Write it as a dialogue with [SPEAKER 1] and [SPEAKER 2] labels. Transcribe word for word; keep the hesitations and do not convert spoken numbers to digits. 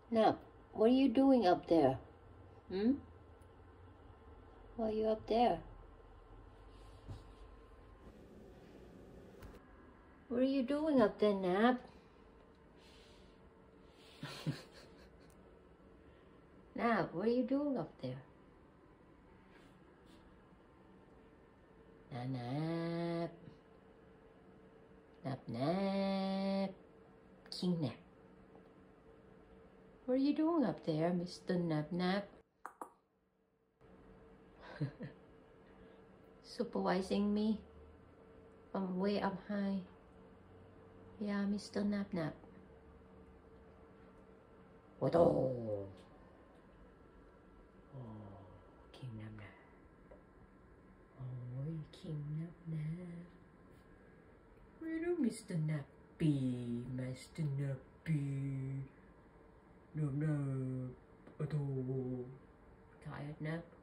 [SPEAKER 1] Nap, what are you doing up there? Hmm? Why are you up there? What are you doing up there, Nap? Nap, what are you doing up there? Nap, nap, nap, King Nap. What are you doing up there, Mister Napnap? Supervising me from way up high. Yeah, Mister Napnap. What? Oh, King Napnap. Oh, King Napnap. Where is Mister Nappy? Mister Nappy. No, no. Oh, tired nap.